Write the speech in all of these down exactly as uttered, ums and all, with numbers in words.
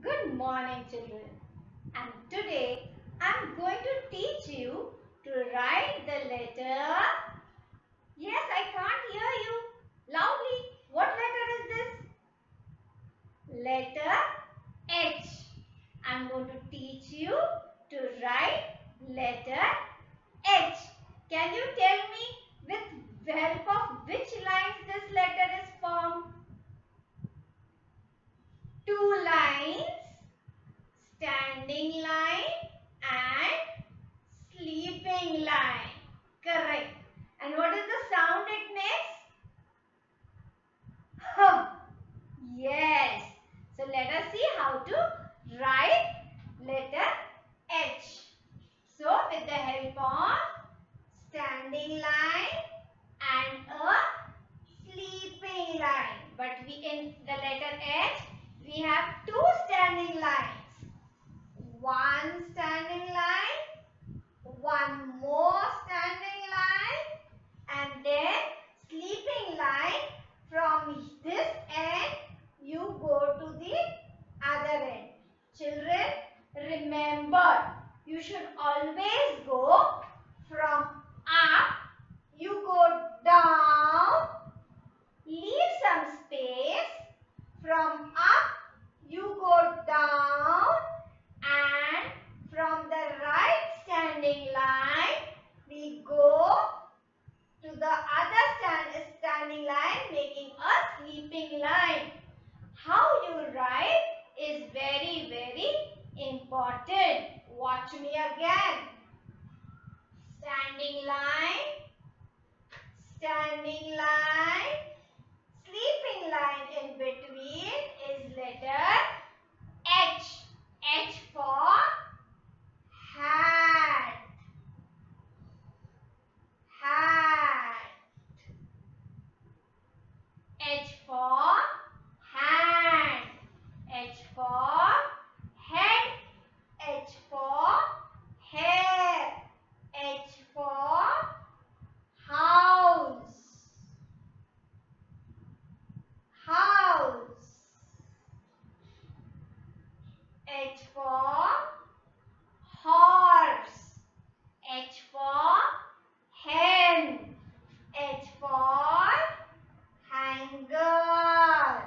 Good morning, children. And today I'm going to teach you to write the letter. Yes, I can't hear you loudly. What letter is this? Letter H. I'm going to teach you to write letter H. Can you tell me with the help of which lines this letter is formed? Two lines. Standing line and sleeping line. Correct. And what is the sound it makes? Huh. Yes. So let us see how to write letter H. So with the help of standing line and a sleeping line. But we in the letter H we have two standing lines. One standing line, one more standing line, and then sleeping line. From this end, you go to the other end. Children, remember, you should always go from up, you go down, leave some space. From up, you go down. And from the right standing line, we go to the other stand, standing line, making a sleeping line. How you write is very, very important. Watch me again. Standing line, standing line, sleeping line in between is letter H. H for hat. Hat. H for hand. H for head. H for hair. H for house. House. H for horse. H for hen. H for hanger.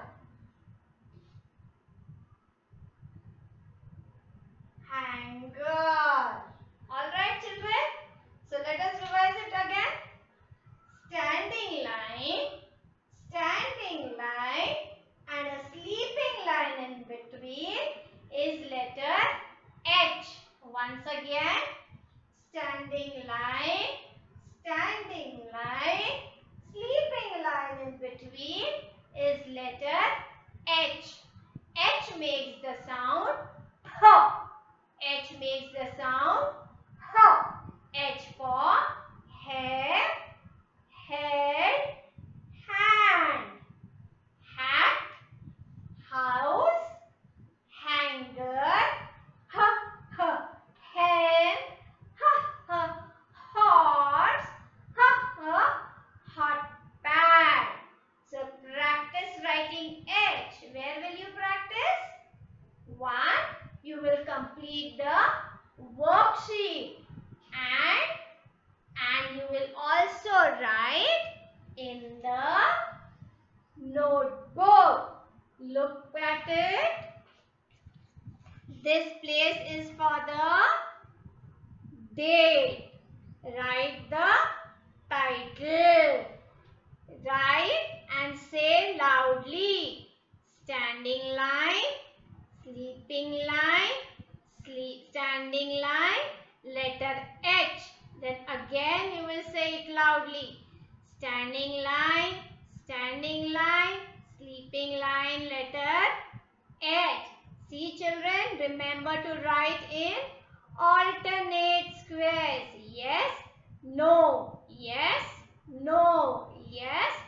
Hanger. Alright, children. So let us revise it again. Standing line, standing line and a sleeping line in between is letter H. Once again, standing line, standing line, sleeping line in between is letter H. H makes the sound H. H makes the sound H. H for hair, head, hand, hat, house, hanger, hen, horse, hot pad. So practice writing H. Where will you practice? One, you will complete the worksheet and and you will also write in the notebook. Look at it. This place is for the date. Write the title. Write and say loudly. Standing line, sleeping line, sleep, standing line, letter H. Then again you will say it loudly. Standing line, standing line, sleeping line, letter H. See children, remember to write in alternate squares. Yes, no, yes, no, yes,